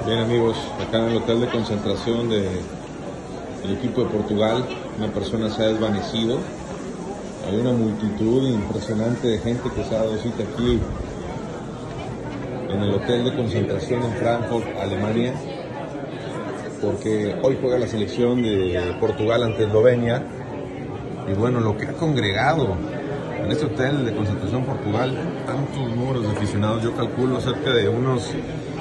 Bien amigos, acá en el hotel de concentración del equipo de Portugal, una persona se ha desvanecido. Hay una multitud impresionante de gente que se ha dado cita aquí en el hotel de concentración en Frankfurt, Alemania, porque hoy juega la selección de Portugal ante Eslovenia. Y bueno, lo que ha congregado en este hotel de concentración Portugal, tantos números de aficionados, yo calculo cerca de unos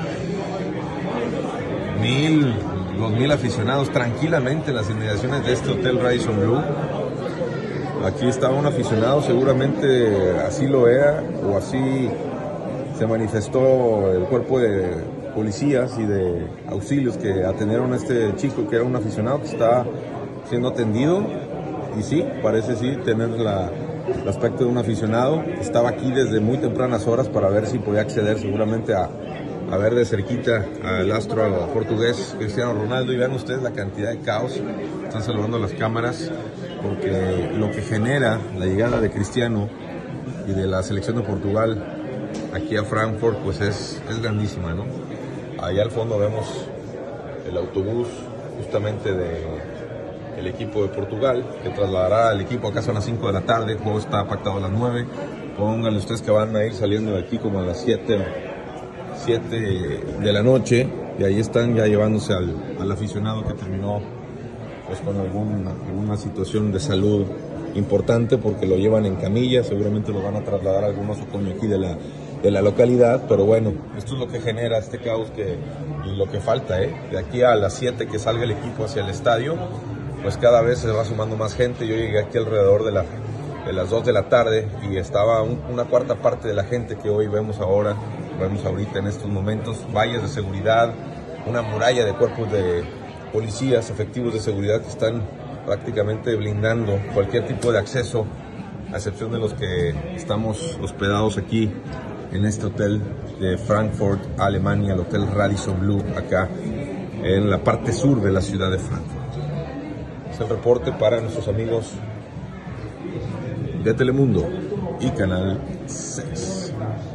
2.000 aficionados tranquilamente en las inmediaciones de este hotel Radisson Blu. Aquí estaba un aficionado, seguramente así lo era, o así se manifestó el cuerpo de policías y de auxilios que atendieron a este chico que era un aficionado que está siendo atendido. Y sí, parece sí tener el aspecto de un aficionado. Estaba aquí desde muy tempranas horas para ver si podía acceder seguramente a ver de cerquita al astro portugués Cristiano Ronaldo. Y vean ustedes la cantidad de caos. Están saludando las cámaras porque lo que genera la llegada de Cristiano y de la selección de Portugal aquí a Frankfurt pues es grandísima, ¿no? Allá al fondo vemos el autobús justamente del equipo de Portugal que trasladará al equipo. Acá son las 5 de la tarde, el juego está pactado a las 9. Pónganle ustedes que van a ir saliendo de aquí como a las 7 de la noche, y ahí están ya llevándose al aficionado que terminó pues con alguna situación de salud importante, porque lo llevan en camilla. Seguramente lo van a trasladar a algún nosocomio aquí de la localidad, pero bueno, esto es lo que genera este caos y lo que falta, de aquí a las 7 que salga el equipo hacia el estadio, pues cada vez se va sumando más gente. Yo llegué aquí alrededor de las 2 de la tarde y estaba una cuarta parte de la gente que hoy vemos ahorita en estos momentos. Vallas de seguridad, una muralla de cuerpos de policías, efectivos de seguridad que están prácticamente blindando cualquier tipo de acceso, a excepción de los que estamos hospedados aquí en este hotel de Frankfurt, Alemania, el hotel Radisson Blu, acá en la parte sur de la ciudad de Frankfurt. Es el reporte para nuestros amigos de Telemundo y Canal 6.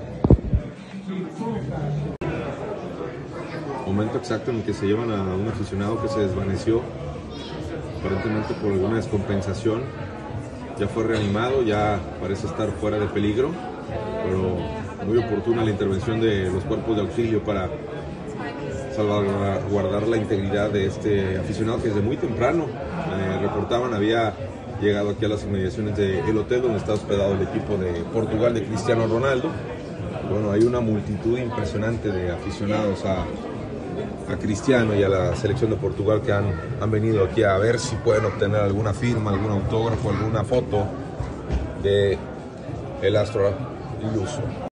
Momento exacto en el que se llevan a un aficionado que se desvaneció, aparentemente por alguna descompensación. Ya fue reanimado, ya parece estar fuera de peligro, pero muy oportuna la intervención de los cuerpos de auxilio para salvaguardar la integridad de este aficionado que desde muy temprano, reportaban, había llegado aquí a las inmediaciones del hotel donde está hospedado el equipo de Portugal de Cristiano Ronaldo. Bueno, hay una multitud impresionante de aficionados a Cristiano y a la selección de Portugal que han venido aquí a ver si pueden obtener alguna firma, algún autógrafo, alguna foto de el astro iluso.